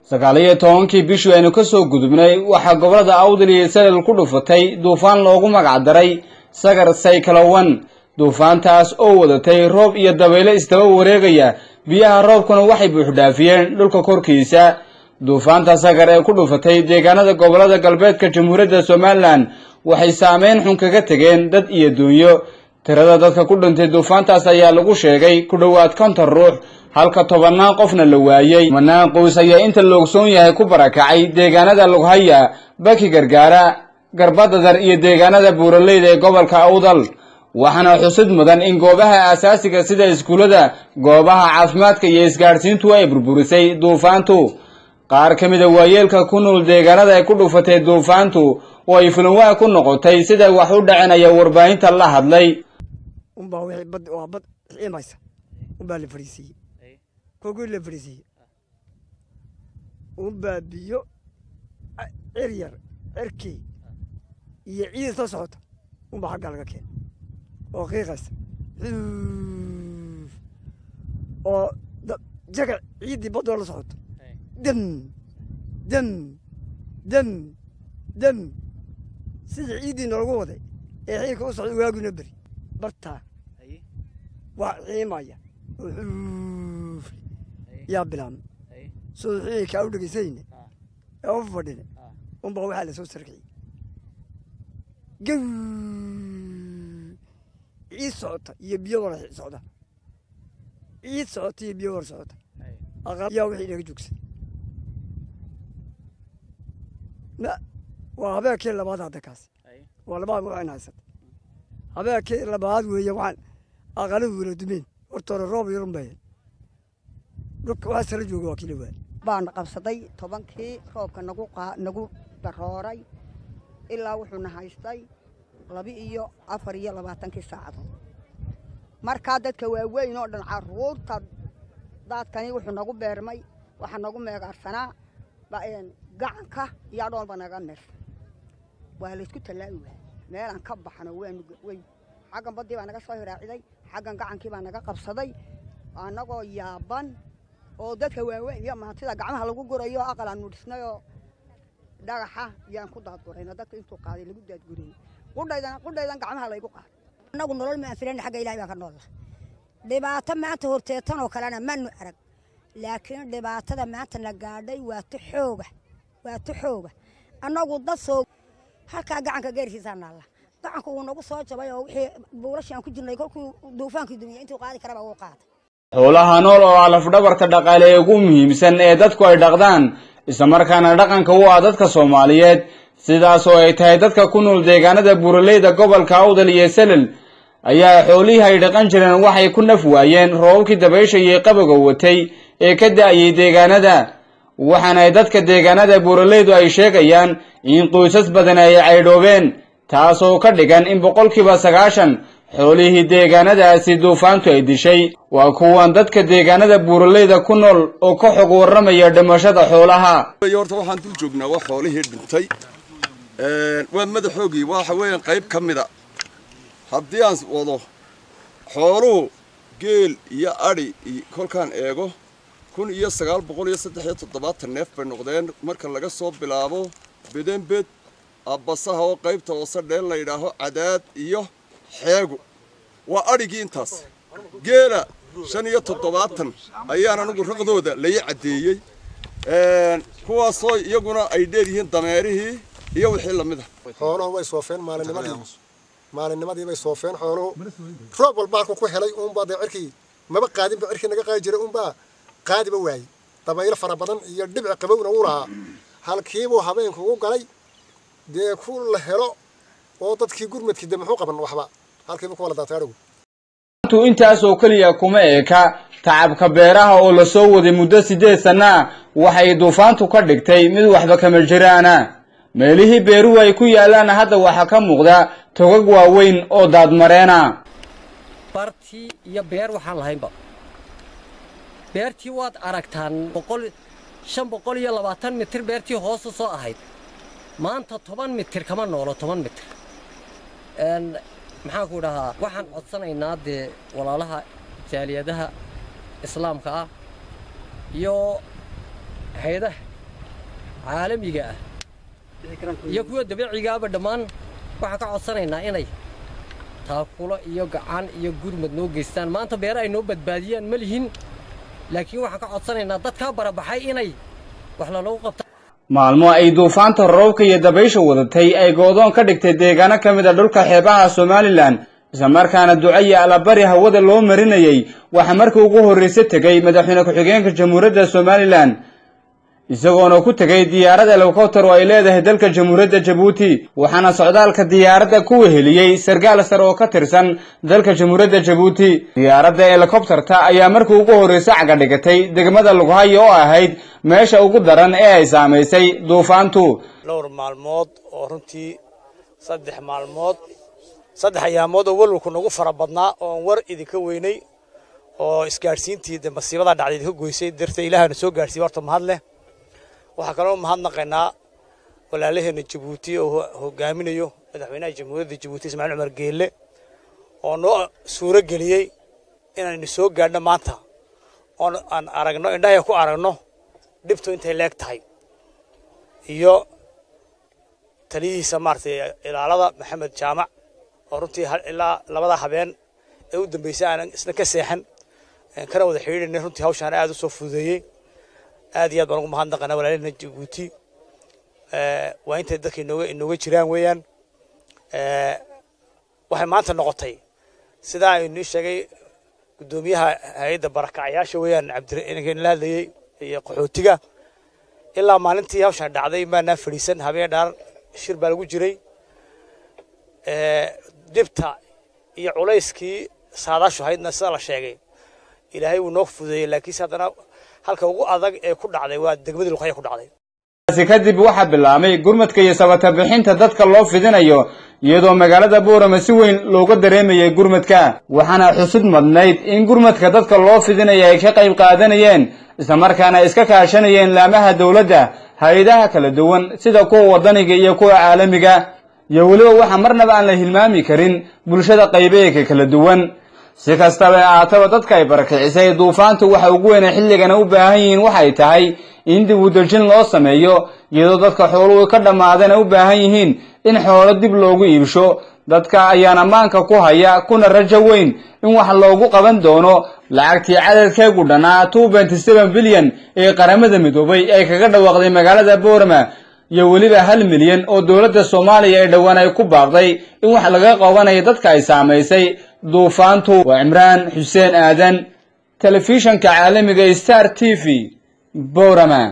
sagaaliyo tobankii bishii aynu ka soo gudubnay waxaa gobolada Awdal iyo Salal ku dhufatay duufaan loogu magac daray Sagar Cyclone 1 duufaantaas oo wadatay roob iyo dabaylo istaba wareegaya biyaha roobkuna waxay buuxdhaafiyeen dhulka korkiisa duufaanta Sagar ee ku dhufatay deegaanada gobolada galbeedka Jamhuuriyadda Soomaaliland waxay saameyn xun kaga tageen dad iyo duunyo tirada dadka ku dhintay duufaantaas ayaa lagu sheegay ku dhawaad 50 ruux halka 10 qofna la waayay manaan qoys ayaa inta loogsoon yahay ku barakacay deegaanada lagu haya Baki Gargaara Garbadadar iyo deegaanada Buuraleyda ee gobolka Awdal waxaana xusid mudan in goobaha asaasiga sida iskuulada goobaha caafimaadka iyo isgaarsiintu ay burburisay duufaantu qaar kamid ah waayeelka ku nool deegaanada ay ku dhufatay duufaantu oo ay filanwaa ku noqotay sida wax u dhacanaya warbaahinta la hadlay wixii bad waa bad xiimaysa la fariisiyay kogu la fariisiyay biyo ciryar cirki iyo ciid soo socota xagga laga keen oo qiiqaysa oo jaga ciidii badoo la socoto dam sidii ciidii noogu waday ee xiilka u socday waaguna beri bartaa waa xiimaya yaa bilaabmay soo xiilka u dhegaysayne ee u fadhine waxaa la soo sarkiyey ciid socota iyo biyo wara socda ciid socota iyo biyo wara socota aqayaa wixii inaga joogsan waa habeenkii labaad hadda kaasi waa labaad waxaan haysata habeenkii labaad weeye waxaan aqaluhu wala dumeen hortooda roob yarun bayan dhulka waxaa sara jooga waa kila waan baan qabsaday 10kii roobka nagu barooray ilaa wuxuu haystay 24 saacadood marka dadka waaweyn oo dhan caruurta dadkani wuxuu nagu beermay waxa nagu meegaarsanaa gacanka iyo dhoolba naga neef waa la isku talaawi meelan ka baxno way xagan badii baa naga soo hiraaciday xagan gacankii baa naga qabsaday anagoo yaaban oo dadka waaweyn iyo maantida gacmaha lagu gurayo aqal aan dhisnayo dhagaxa yaan ku daadgurayna dadka intuu qaaday lagu daadguray qudaydan gacmaha la igu qaad anagu nolol ma filan xagga Ilaahay baa ka nool dhibaato maanta horteetan oo kalena manu arag laakiin dhibaatada maanta la gaadhay waa xooga anagu dad soo halka gacanka geerkiisa naala gacanku uu nagu soo jabay oo wixii buulashan ku jirnay kolkuu duufaankii dumiye intuu qaadi karaba uu qaaday xoolaha nool oo alaf dhabarta dhaqaale ee ugu muhiimsan ee dadku ay dhaqdaan isla markaana dhaqanka u ah dadka Soomaaliyeed sidaas oo ay tahay dadka ku nool deegaanada Buuraleyda gobolka Awdal iyo Salal ayaa xoolihi ay dhaqan jireen waxay ku naf waayeen roobkii dabaysha iyo qaboga watay ee ka daayay deegaanada waxaana ay dadka deegaanada Buuraleydu ay sheegayaan in qoysas badan ay caydhoobeen taasoo ka dhigan in 90% xoolihii deegaanadaasi duufaantu ay dishay waa kuwan dadka deegaanada Buuraleyda ku nool oo ka xog waramaya dhimashada xoolaha horta waxaan dul joognaa wax xoolihii dhintay waa madaxoogii waxa weeyaan qayb kamida haddii aan wado xooluhu geel iyo ari kolkaan eego 1973 neef bay noqdeen marka laga soo bilaabo bedenbed abbasaha oo qaybta hoose dheel la yidhaaho cadaad iyo xeego waa arigii intaas geela 75 ayaan anigu raqdooda la cadeeyay kuwaasoo iyaguna ay dheeryihiin dameerihii iyo wixii lamid ah xooluhu way soofeen maalinnimadii bay soofeen xooluhu roob walba ku helay baa cirkii maba qaadin ba cirkii naga qaadi jiray baa qaadiba waay dabayl fara badan iyo dhibci qabowna uu lahaa halkiibu habeenku ugu galay dee ku la helo oo dadkii gurmadkii muxuu qaban waxba halkiibu ku wala daataarigu intaas oo kaliya kuma eeka tacabka beeraha oo la soo waday muddo 8 sano waxay duufaantu ka dhigtay mid waxba kama jiraana meelihii beeruhu ay ku yaalaan hadda waxa ka muuqda togag waaweyn oo daad mareena barti iyo beer waxaan lahaynba beertii waad aragtaan 520 mitir beertii hoos soo ahayd maanta 10 mitir kama noolo 10 mitir maxaan ku dhahaa waxaan codsanaynaa walaalaha jaaliyadaha islaamka ah iyo hay'adaha caalamiga ah iyo kuwa dabiiciga ah dhammaan waxa ka codsanaynaa inay taakulo iyo gacan iyo gurmad noo geystaan maanta beer ay noo badbaadiyaan ma lihin laakiin waxa ka codsanaynaa dadka barabaxay inay wax la loo qabto maalmo ay duufaanta roobka iyo dabaysha wadatay ay goodoon ka dhigtay deegaano ka mid ah dhulka xeebaha Soomaaliland isla markaana ducaya alabari hawada loo marinayay waxa markii ugu horeysay tagay madaxweyne ku-xigeenka Jamhuuriyadda Soomaaliland isagoona ku tagay diyaarad helicopter oo ay leedahay dalka Jamhuuriyadda Djibouti waxaana socdaalka diyaaradda ku weheliyay sargaal sare oo ka tirsan dalka Jamhuuriyadda Djibouti diyaaradda helicopter-ta ayaa markii ugu horeysay caga dhigatay degmada Lughayo oo ahayd meesha ugu daran ee ay saameysay duufaantu dhowr maalmood oo runtii saddex ayaamood oo walwalku nagu fara badnaa oo war idinka weynay oo isgaarsiintii masiibada dhacday idinka goysay darteed Ilaahayna soo gaarsiiyay horta mahad leh waxa kale oo mahadnaqaynaa walaalaheena Djibouti oo hogaaminayo madaxweynaha Jamhuuriyadda Djibouti Ismaaciil Cumar Geelle oo noo suuro geliyay inaan soo gaadhno maanta oo aan aragno indhaha ku aragno dhibto intay leeg tahay iyo taliyihiisa maartay ilaalada Maxamed Jaamac oo runtii ilaa labada habeen ee u dambeysay aan isna ka seexan kana wada xiriirnay runtii hawshan aad u soo fududeeyay aad iyo aad baan ugu mahadnaqaynaa walaalaheena Djibouti waa intay dadka inooga jiraan weeyaan waxay maanta noqotay sida aynu sheegay gudoomiyaha hay'adda barakacayaasha weeyaan Cabdiraxmaan la hadlayay iyo qaxootiga ilaa maalintii hawshan dhacday maana fariisan habeen dhaar shir baa lagu jiray dibta iyo culayskii saadaashu haydna sida la sheegay Ilaahay uu noo fududeeyay laakiin haddana halka ugu adag ee ku dhacday waa degmada Lughayo ku dhacday kadib waxa bilaabay gurmadka iyo sabata bixinta dadka loo fidinayo iyadoo magaalada Boorama si weyn looga dareemayay gurmadka waxaana xusud madnayd in gurmadka dadka loo fidinayo ay ka qayb qaadanayeen isla markaana iska kaashanayeen laamaha dawladda hay'adaha kala duwan sida kuwa wadaniga iyo kuwa caalamiga iyo waliba waxa marnaba aan la hilmaami karin bulshada qaybaha kala duwan si kastaba aataba dadka ay barakicisay duufaantu waxa ugu weyn xilligan u baahan yihiin waxay tahay in dib u dejin loo sameeyo iyadoo dadka xooluhu ka dhamaadeen u baahan yihiin in xoolo dib loogu iibsho dadka ayaan amaanka ku haya kuna rajo weyn in wax loogu qaban doono lacagtii cadadkeegu dhanaa 2.7 bilyan ee qaramada midoobay ay kaga dhawaaqday magaalada Boorama iyo waliba 1 milyan oo dawladda Soomaaliya ay dhawaan ay ku baaqday in wax laga qabanayo dadka ay saameysay duufaantu waa Imraan Xuseen Aadan telefishanka caalamiga Star TV Boorama